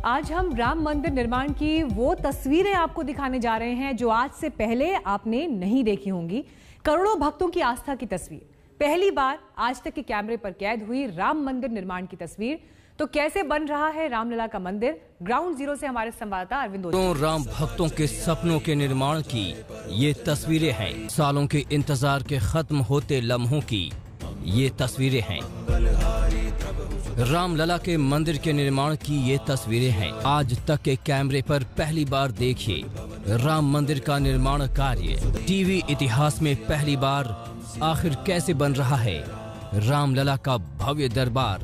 आज हम राम मंदिर निर्माण की वो तस्वीरें आपको दिखाने जा रहे हैं जो आज से पहले आपने नहीं देखी होंगी। करोड़ों भक्तों की आस्था की तस्वीर, पहली बार आज तक के कैमरे पर कैद हुई राम मंदिर निर्माण की तस्वीर। तो कैसे बन रहा है रामलला का मंदिर, ग्राउंड जीरो से हमारे संवाददाता अरविंद ओझा। राम भक्तों के सपनों के निर्माण की ये तस्वीरें हैं, सालों के इंतजार के खत्म होते लम्हों की ये तस्वीरें हैं, रामलला के मंदिर के निर्माण की ये तस्वीरें हैं। आज तक के कैमरे पर पहली बार देखिए राम मंदिर का निर्माण कार्य। टीवी इतिहास में पहली बार आखिर कैसे बन रहा है रामलला का भव्य दरबार।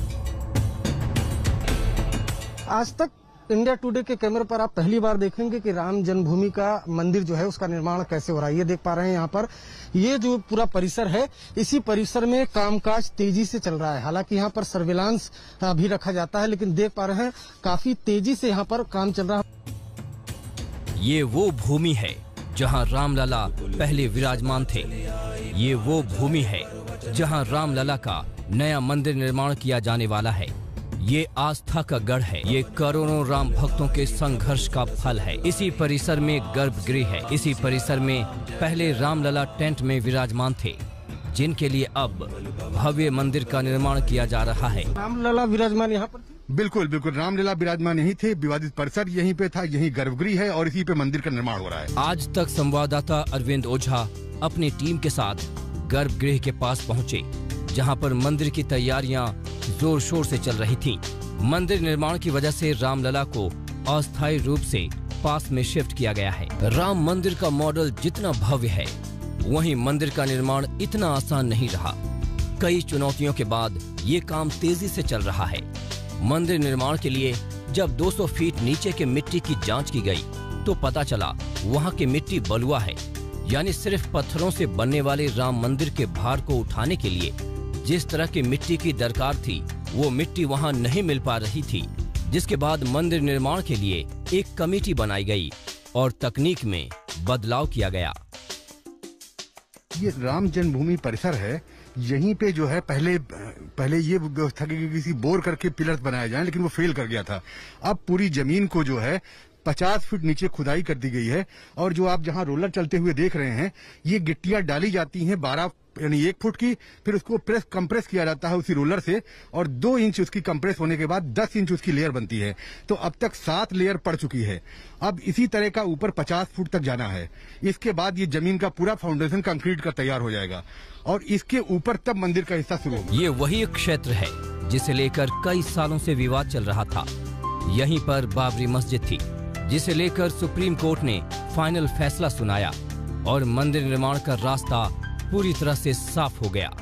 आज तक इंडिया टुडे के कैमरे पर आप पहली बार देखेंगे कि राम जन्मभूमि का मंदिर जो है उसका निर्माण कैसे हो रहा है। ये देख पा रहे हैं यहाँ पर, ये जो पूरा परिसर है, इसी परिसर में कामकाज तेजी से चल रहा है। हालांकि यहाँ पर सर्विलांस भी रखा जाता है, लेकिन देख पा रहे हैं काफी तेजी से यहाँ पर काम चल रहा है। ये वो भूमि है जहाँ रामलला पहले विराजमान थे। ये वो भूमि है जहाँ रामलला का नया मंदिर निर्माण किया जाने वाला है। ये आस्था का गढ़ है, ये करोड़ों राम भक्तों के संघर्ष का फल है। इसी परिसर में गर्भगृह है, इसी परिसर में पहले रामलला टेंट में विराजमान थे, जिनके लिए अब भव्य मंदिर का निर्माण किया जा रहा है। रामलला विराजमान यहाँ पर बिल्कुल बिल्कुल, रामलला विराजमान यहीं थे, विवादित परिसर यहीं पे था, यहीं गर्भगृह है और इसी पे मंदिर का निर्माण हो रहा है। आज तक संवाददाता अरविंद ओझा अपनी टीम के साथ गर्भगृह के पास पहुँचे, जहाँ पर मंदिर की तैयारियां जोर शोर से चल रही थी। मंदिर निर्माण की वजह से रामलला को अस्थायी रूप से पास में शिफ्ट किया गया है। राम मंदिर का मॉडल जितना भव्य है, वहीं मंदिर का निर्माण इतना आसान नहीं रहा। कई चुनौतियों के बाद ये काम तेजी से चल रहा है। मंदिर निर्माण के लिए जब 200 फीट नीचे के मिट्टी की जांच की गई, तो पता चला वहाँ की मिट्टी बलुआ है, यानी सिर्फ पत्थरों से बनने वाले राम मंदिर के भार को उठाने के लिए जिस तरह की मिट्टी की दरकार थी, वो मिट्टी वहाँ नहीं मिल पा रही थी। जिसके बाद मंदिर निर्माण के लिए एक कमेटी बनाई गई और तकनीक में बदलाव किया गया। ये राम जन्मभूमि परिसर है, यहीं पे जो है पहले ये व्यवस्था की किसी बोर करके पिलर्स बनाए जाएं, लेकिन वो फेल कर गया था। अब पूरी जमीन को जो है 50 फीट नीचे खुदाई कर दी गई है और जो आप जहां रोलर चलते हुए देख रहे हैं, ये गिट्टियां डाली जाती हैं 12 यानी 1 फुट की, फिर उसको कंप्रेस किया जाता है उसी रोलर से और 2 इंच उसकी कंप्रेस होने के बाद 10 इंच उसकी लेयर बनती है। तो अब तक 7 लेयर पड़ चुकी है। अब इसी तरह का ऊपर 50 फुट तक जाना है। इसके बाद ये जमीन का पूरा फाउंडेशन कंक्रीट का तैयार हो जाएगा और इसके ऊपर तब मंदिर का हिस्सा शुरू होगा। ये वही क्षेत्र है जिसे लेकर कई सालों से विवाद चल रहा था। यहीं पर बाबरी मस्जिद थी, जिसे लेकर सुप्रीम कोर्ट ने फाइनल फैसला सुनाया और मंदिर निर्माण का रास्ता पूरी तरह से साफ हो गया।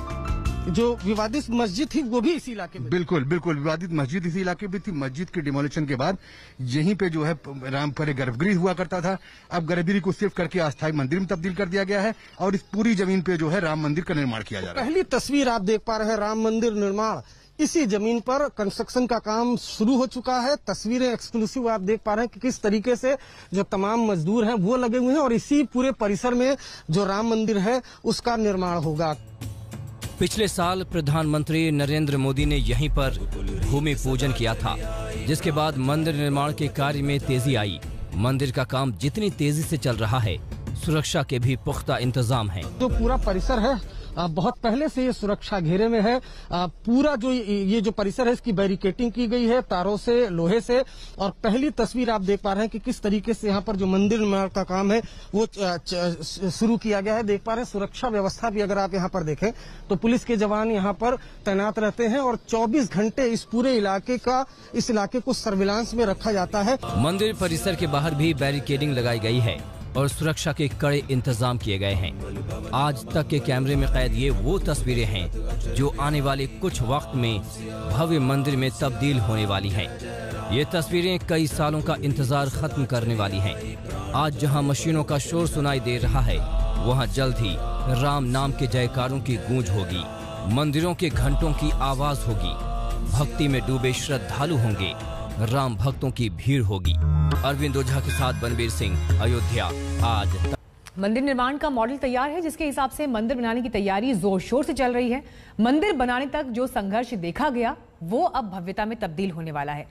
जो विवादित मस्जिद थी वो भी इसी इलाके में। बिल्कुल बिल्कुल, विवादित मस्जिद इसी इलाके में थी। मस्जिद के डिमोलिशन के बाद यहीं पे जो है राम पहले गर्भगृह हुआ करता था, अब गर्भगृह को शिफ्ट करके अस्थायी मंदिर में तब्दील कर दिया गया है और इस पूरी जमीन पे जो है राम मंदिर का निर्माण किया जा रहा है। पहली तस्वीर आप देख पा रहे हैं, राम मंदिर निर्माण इसी जमीन पर कंस्ट्रक्शन का काम शुरू हो चुका है। तस्वीरें एक्सक्लूसिव आप देख पा रहे हैं कि किस तरीके से जो तमाम मजदूर हैं वो लगे हुए हैं और इसी पूरे परिसर में जो राम मंदिर है उसका निर्माण होगा। पिछले साल प्रधानमंत्री नरेंद्र मोदी ने यहीं पर भूमि पूजन किया था, जिसके बाद मंदिर निर्माण के कार्य में तेजी आई। मंदिर का काम जितनी तेजी से चल रहा है, सुरक्षा के भी पुख्ता इंतजाम हैं। जो पूरा परिसर है बहुत पहले से ये सुरक्षा घेरे में है। पूरा जो ये जो परिसर है इसकी बैरिकेटिंग की गई है तारों से, लोहे से। और पहली तस्वीर आप देख पा रहे हैं कि किस तरीके से यहाँ पर जो मंदिर निर्माण का काम है वो शुरू किया गया है। देख पा रहे हैं सुरक्षा व्यवस्था भी अगर आप यहाँ पर देखें तो पुलिस के जवान यहाँ पर तैनात रहते हैं और 24 घंटे इस पूरे इस इलाके को सर्विलांस में रखा जाता है। मंदिर परिसर के बाहर भी बैरिकेडिंग लगाई गई है और सुरक्षा के कड़े इंतजाम किए गए हैं। आज तक के कैमरे में कैद ये वो तस्वीरें हैं जो आने वाले कुछ वक्त में भव्य मंदिर में तब्दील होने वाली हैं। ये तस्वीरें कई सालों का इंतजार खत्म करने वाली हैं। आज जहां मशीनों का शोर सुनाई दे रहा है, वहां जल्द ही राम नाम के जयकारों की गूंज होगी, मंदिरों के घंटों की आवाज होगी, भक्ति में डूबे श्रद्धालु होंगे, राम भक्तों की भीड़ होगी। अरविंद ओझा के साथ बनबीर सिंह, अयोध्या आज। मंदिर निर्माण का मॉडल तैयार है, जिसके हिसाब से मंदिर बनाने की तैयारी जोर शोर से चल रही है। मंदिर बनाने तक जो संघर्ष देखा गया वो अब भव्यता में तब्दील होने वाला है।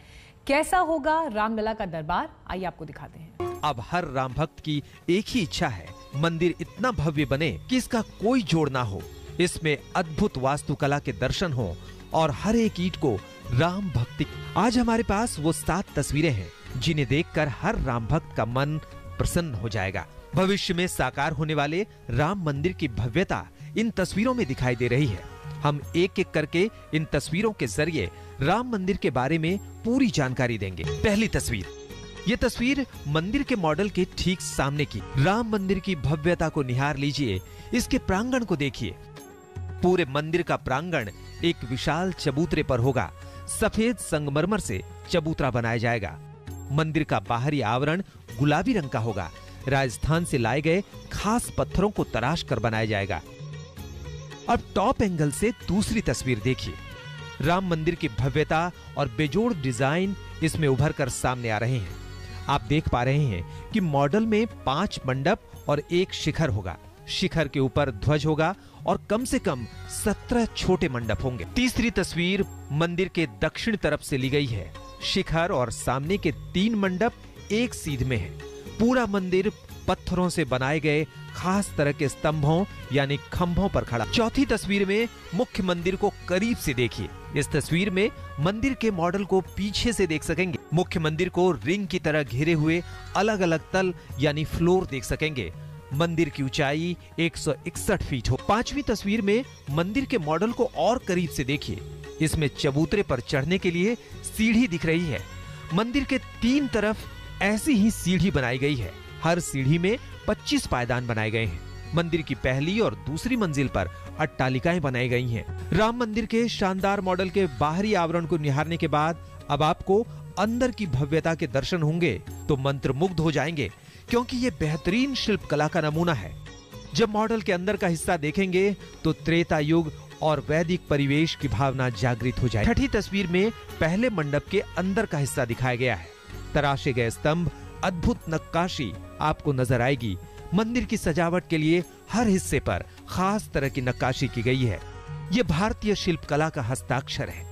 कैसा होगा रामलला का दरबार, आइए आपको दिखाते हैं। अब हर राम भक्त की एक ही इच्छा है, मंदिर इतना भव्य बने कि इसका कोई जोड़ ना हो, इसमें अद्भुत वास्तुकला के दर्शन हो और हर एक ईंट को राम भक्ति। आज हमारे पास वो 7 तस्वीरें हैं जिन्हें देखकर हर राम भक्त का मन प्रसन्न हो जाएगा। भविष्य में साकार होने वाले राम मंदिर की भव्यता इन तस्वीरों में दिखाई दे रही है। हम एक एक करके इन तस्वीरों के जरिए राम मंदिर के बारे में पूरी जानकारी देंगे। पहली तस्वीर, ये तस्वीर मंदिर के मॉडल के ठीक सामने की। राम मंदिर की भव्यता को निहार लीजिए, इसके प्रांगण को देखिए। पूरे मंदिर का प्रांगण एक विशाल चबूतरे पर होगा। सफेद संगमरमर से चबूतरा बनाया जाएगा। मंदिर का बाहरी आवरण गुलाबी रंग का होगा। राजस्थान से लाए गए खास पत्थरों को तराश कर बनाया जाएगा। अब टॉप एंगल से दूसरी तस्वीर देखिए। राम मंदिर की भव्यता और बेजोड़ डिजाइन इसमें उभर कर सामने आ रहे हैं। आप देख पा रहे हैं कि मॉडल में 5 मंडप और 1 शिखर होगा। शिखर के ऊपर ध्वज होगा और कम से कम 17 छोटे मंडप होंगे। तीसरी तस्वीर मंदिर के दक्षिण तरफ से ली गई है। शिखर और सामने के 3 मंडप एक सीध में है। पूरा मंदिर पत्थरों से बनाए गए खास तरह के स्तंभों यानी खंभों पर खड़ा। चौथी तस्वीर में मुख्य मंदिर को करीब से देखिए। इस तस्वीर में मंदिर के मॉडल को पीछे से देख सकेंगे। मुख्य मंदिर को रिंग की तरह घेरे हुए अलग अलग तल यानी फ्लोर देख सकेंगे। मंदिर की ऊंचाई 161 फीट हो। 5वीं तस्वीर में मंदिर के मॉडल को और करीब से देखिए। इसमें चबूतरे पर चढ़ने के लिए सीढ़ी दिख रही है। मंदिर के 3 तरफ ऐसी ही सीढ़ी बनाई गई है। हर सीढ़ी में 25 पायदान बनाए गए हैं। मंदिर की पहली और दूसरी मंजिल पर अट्टालिकाएं बनाई गई हैं। राम मंदिर के शानदार मॉडल के बाहरी आवरण को निहारने के बाद अब आपको अंदर की भव्यता के दर्शन होंगे तो मंत्रमुग्ध हो जाएंगे, क्योंकि ये बेहतरीन शिल्प कला का नमूना है। जब मॉडल के अंदर का हिस्सा देखेंगे तो त्रेता युग और वैदिक परिवेश की भावना जागृत हो जाए। छठी तस्वीर में पहले मंडप के अंदर का हिस्सा दिखाया गया है। तराशे गए स्तंभ, अद्भुत नक्काशी आपको नजर आएगी। मंदिर की सजावट के लिए हर हिस्से पर खास तरह की नक्काशी की गई है। यह भारतीय शिल्प कला का हस्ताक्षर है।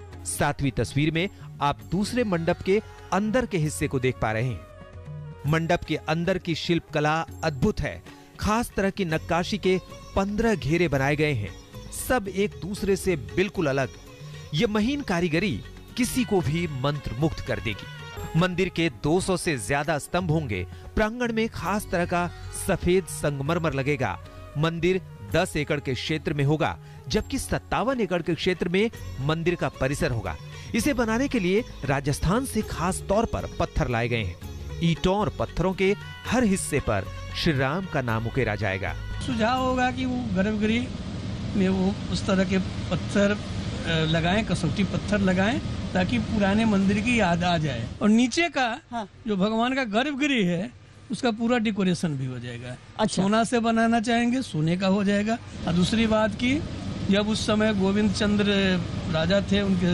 7वीं तस्वीर में आप दूसरे मंडप के अंदर के हिस्से को देख पा रहे हैं। मंडप के अंदर की शिल्प कला अद्भुत है। खास तरह की नक्काशी के 15 घेरे बनाए गए हैं, सब एक दूसरे से बिल्कुल अलग। यह महीन कारीगरी किसी को भी मंत्रमुग्ध कर देगी। मंदिर के 200 से ज्यादा स्तंभ होंगे। प्रांगण में खास तरह का सफेद संगमरमर लगेगा। मंदिर 10 एकड़ के क्षेत्र में होगा, जबकि 57 एकड़ के क्षेत्र में मंदिर का परिसर होगा। इसे बनाने के लिए राजस्थान से खास तौर पर पत्थर लाए गए हैं। ईंटों और पत्थरों के हर हिस्से पर श्री राम का नाम उकेरा जाएगा। सुझाव होगा कि वो गर्भगृह में वो उस तरह के पत्थर लगाएं, कसौटी पत्थर लगाएं, ताकि पुराने मंदिर की याद आ जाए। और नीचे का जो भगवान का गर्भगृह है उसका पूरा डेकोरेशन भी हो जाएगा। अच्छा। सोना से बनाना चाहेंगे, सोने का हो जाएगा। और दूसरी बात की, जब उस समय गोविंद चंद्र राजा थे, उनके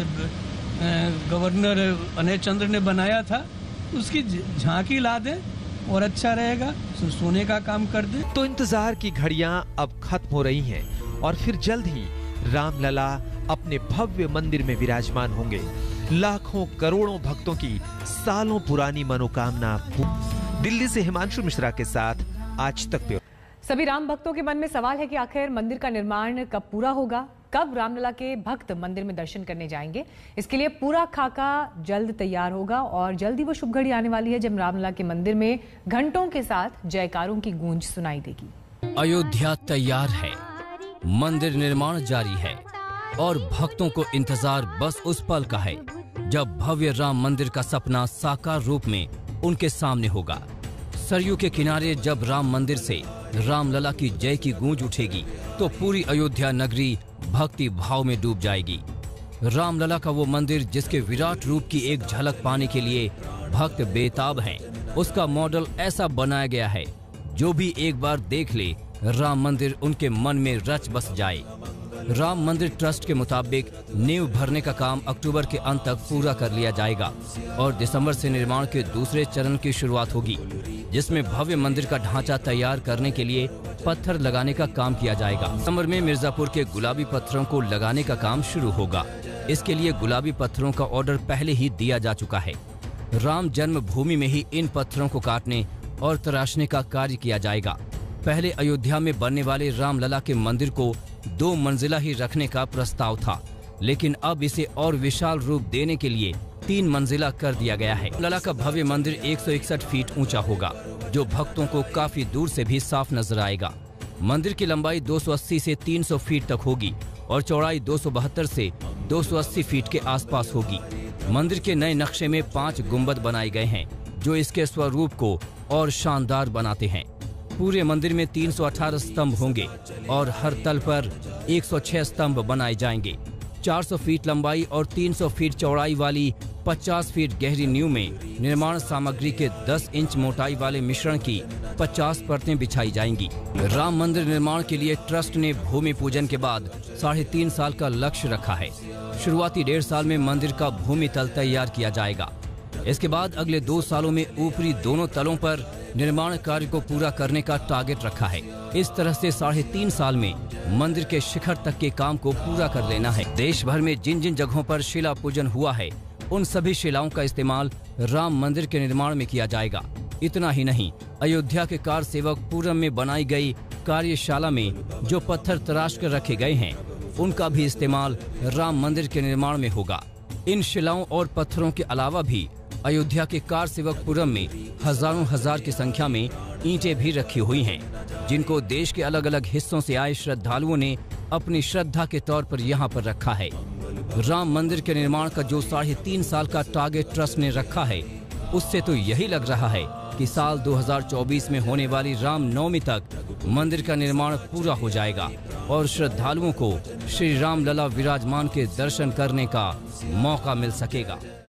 गवर्नर अनय चंद्र ने बनाया था, उसकी झांकी ला दें और अच्छा रहेगा। सोने का काम कर दें। तो इंतजार की घड़ियां अब खत्म हो रही हैं और फिर जल्द ही रामलला अपने भव्य मंदिर में विराजमान होंगे। लाखों करोड़ों भक्तों की सालों पुरानी मनोकामना। दिल्ली से हिमांशु मिश्रा के साथ आज तक पे। सभी राम भक्तों के मन में सवाल है कि आखिर मंदिर का निर्माण कब पूरा होगा, कब रामलला के भक्त मंदिर में दर्शन करने जाएंगे। इसके लिए पूरा खाका जल्द तैयार होगा और जल्द ही वो शुभ घड़ी आने वाली है जब रामलला के मंदिर में घंटों के साथ जयकारों की गूंज सुनाई देगी। अयोध्या तैयार है, मंदिर निर्माण जारी है और भक्तों को इंतजार बस उस पल का है जब भव्य राम मंदिर का सपना साकार रूप में उनके सामने होगा। सरयू के किनारे जब राम मंदिर से रामलला की जय की गूंज उठेगी तो पूरी अयोध्या नगरी भक्ति भाव में डूब जाएगी। रामलला का वो मंदिर जिसके विराट रूप की एक झलक पाने के लिए भक्त बेताब हैं, उसका मॉडल ऐसा बनाया गया है जो भी एक बार देख ले राम मंदिर उनके मन में रच बस जाए। राम मंदिर ट्रस्ट के मुताबिक नींव भरने का काम अक्टूबर के अंत तक पूरा कर लिया जाएगा और दिसंबर से निर्माण के दूसरे चरण की शुरुआत होगी, जिसमें भव्य मंदिर का ढांचा तैयार करने के लिए पत्थर लगाने का काम किया जाएगा। दिसंबर में मिर्जापुर के गुलाबी पत्थरों को लगाने का काम शुरू होगा। इसके लिए गुलाबी पत्थरों का ऑर्डर पहले ही दिया जा चुका है। राम जन्मभूमि में ही इन पत्थरों को काटने और तराशने का कार्य किया जाएगा। पहले अयोध्या में बनने वाले रामलला के मंदिर को 2 मंजिला ही रखने का प्रस्ताव था, लेकिन अब इसे और विशाल रूप देने के लिए 3 मंजिला कर दिया गया है। लला का भव्य मंदिर 161 फीट ऊंचा होगा, जो भक्तों को काफी दूर से भी साफ नजर आएगा। मंदिर की लंबाई 280 से 300 फीट तक होगी और चौड़ाई 272 से 280 फीट के आसपास होगी। मंदिर के नए नक्शे में 5 गुंबद बनाए गए हैं, जो इसके स्वरूप को और शानदार बनाते हैं। पूरे मंदिर में 318 स्तंभ होंगे और हर तल पर 106 स्तंभ बनाए जाएंगे। 400 फीट लंबाई और 300 फीट चौड़ाई वाली 50 फीट गहरी नींव में निर्माण सामग्री के 10 इंच मोटाई वाले मिश्रण की 50 परतें बिछाई जाएंगी। राम मंदिर निर्माण के लिए ट्रस्ट ने भूमि पूजन के बाद 3.5 साल का लक्ष्य रखा है। शुरुआती 1.5 साल में मंदिर का भूमि तल तैयार किया जाएगा। इसके बाद अगले 2 सालों में ऊपरी दोनों तलों पर निर्माण कार्य को पूरा करने का टारगेट रखा है। इस तरह से 3.5 साल में मंदिर के शिखर तक के काम को पूरा कर लेना है। देश भर में जिन जिन जगहों पर शिला पूजन हुआ है, उन सभी शिलाओं का इस्तेमाल राम मंदिर के निर्माण में किया जाएगा। इतना ही नहीं, अयोध्या के कार सेवक पुरम में बनाई गई कार्यशाला में जो पत्थर तराश कर रखे गए हैं, उनका भी इस्तेमाल राम मंदिर के निर्माण में होगा। इन शिलाओं और पत्थरों के अलावा भी अयोध्या के कार सेवकपुरम में हजारों हजार की संख्या में ईंटें भी रखी हुई हैं, जिनको देश के अलग अलग हिस्सों से आए श्रद्धालुओं ने अपनी श्रद्धा के तौर पर यहाँ पर रखा है। राम मंदिर के निर्माण का जो 3.5 साल का टारगेट ट्रस्ट ने रखा है, उससे तो यही लग रहा है कि साल 2024 में होने वाली रामनवमी तक मंदिर का निर्माण पूरा हो जाएगा और श्रद्धालुओं को श्री राम लला विराजमान के दर्शन करने का मौका मिल सकेगा।